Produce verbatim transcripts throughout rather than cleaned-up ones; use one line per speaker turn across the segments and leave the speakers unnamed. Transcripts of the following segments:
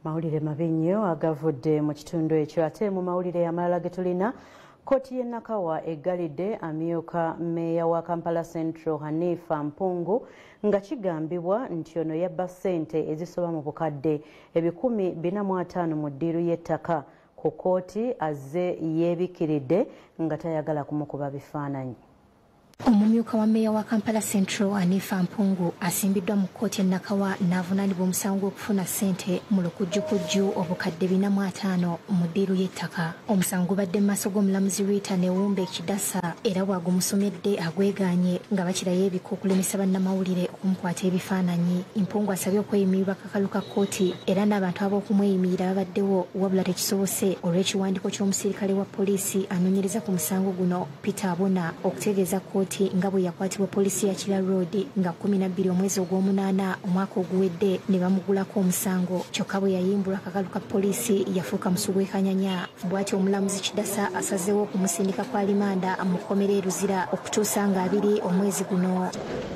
Mawulire mabi nnyo agavudde mu kitundu ekyo ate mu mawulire amalala ge tulina Kkooti y'e Nakawa Eggalidde Amyuka Mmeeya wa Kampala Central Hanifa Mpungu nga kigambibwa nti ono yabba ssente ezisoba mu bukadde ebikumi bina mu ataano mu ddiiru y'ettaka ku kkooti azze yeebikiridde nga tayagala kumukuba bifaananyi.
Omumyuka wa Mmeeya wa Kampala Central Hanifa Mpungu asimbiddwa mu kkooti e Nakawa n'avunaanibwa omusango gw'okufuna ssente mu lukujjukujju obukadde bina mu ataano mu ddiiru y'ettaka. Omusango gubadde mu maaso g'omulamuzi Rita Newumbe Kidasa era bw'agumusomedde agwegaanye nga bakirayo ebika okulemesa bannamawulire okumukwata ebifaananyi. Mpungu asabye okweyimirirwa kakalu ka kkooti era n'abantu ab'okumuyimirira babaddewo wabula tekisobose olw'ekiwandiiko ky'omusirikale wa poliisi anoonyereza ku musango guno Peter Abona okutegeeza kkooti nga bwe yakwatibwa poliisi ya Kira Road nga kumi na bbiri omwezi ogw'omunaana omwaka oguwedde ne bamugulako omusango kyokka bwe yayimbulwa akakalu ka poliisi yafuuka musugwekanyanya. Bw'atyo omulamuzi Kidasa asazeewo okumusindika kwa limanda mu kkomera e Luzira okutuusa nga abiri omwezi guno.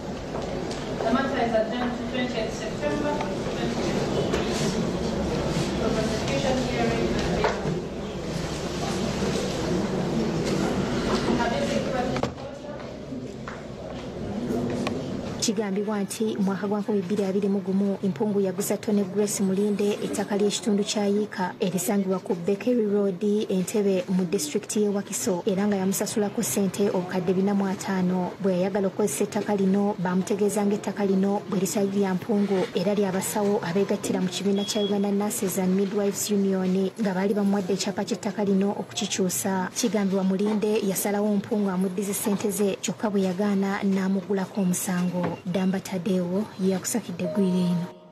Kigambibwa nti mwaka gwa nkumi bbiri abiri mu gumu Mpungu yaguza Tony Grace Mulinde ettaka ly'ekitundu kya Yiika erisangibwa ku Bakery Road Entebbe mu disitulikiti y'e Wakiso era nga yamusasulako ssente obukadde bina mu ataano. Bwe yayagala okukozesa ettaka lino bamutegeeza ng'ettaka lino bwe lisali lya Mpungu era ly'abasawo abeegattira mu kibiina kya Uganda Nurses and Midwives Union nga baali bamuwadde ekyapa ky'ettaka lino okukikyusa. Kigambibwa Mulinde yasalawo Mpungu amuddize ssente ze kyokka bwe yagaana n'amugulako omusango. Damba Tadewo yakusakidde gwira eno.